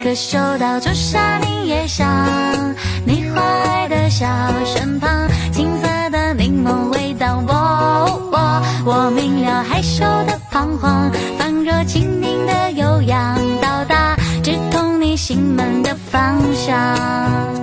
可嗅到朱砂你也香，你花爱的小身旁，青色的柠檬味道，我明了害羞的彷徨，仿若轻盈的悠扬，到达直通你心门的方向。